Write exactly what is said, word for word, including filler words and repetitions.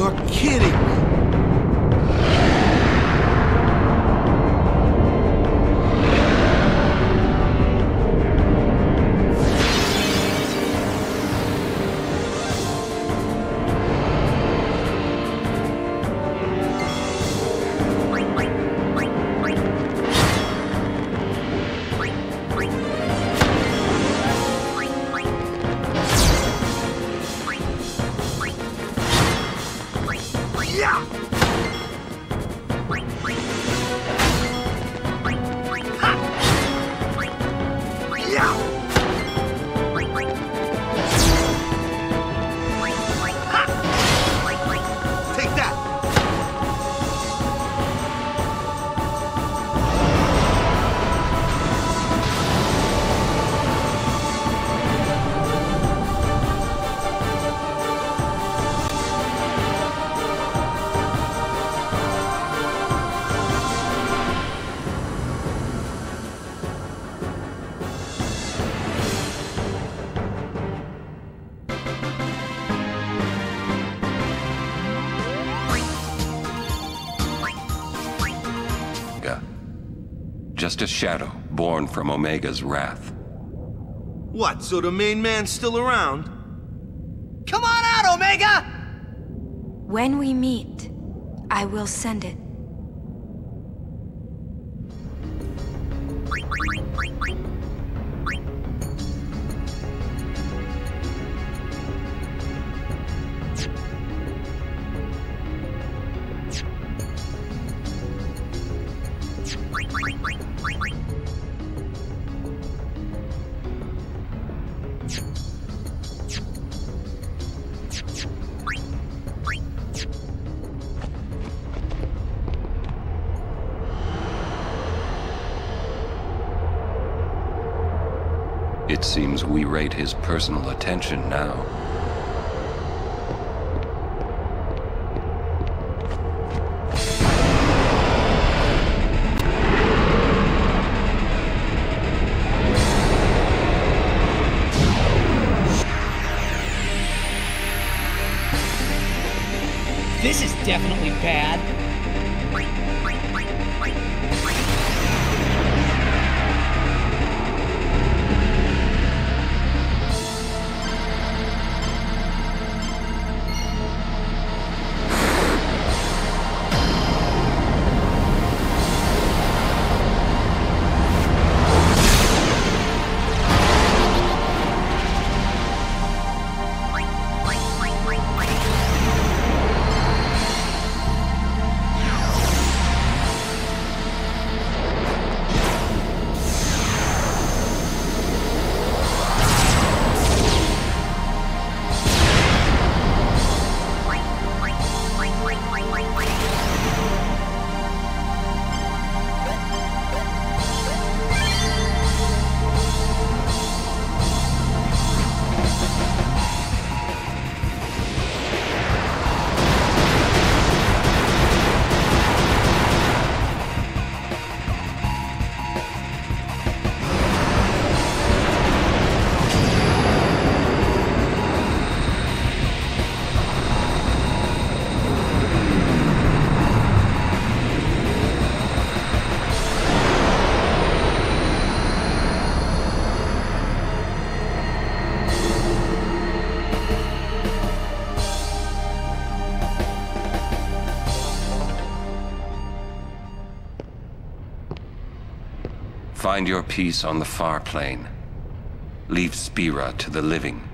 You're kidding me! Just a shadow born from Omega's wrath. What, so the main man's still around? Come on out, Omega! When we meet, I will send it. It seems we rate his personal attention now. This is definitely bad. Find your peace on the far plane. Leave Spira to the living.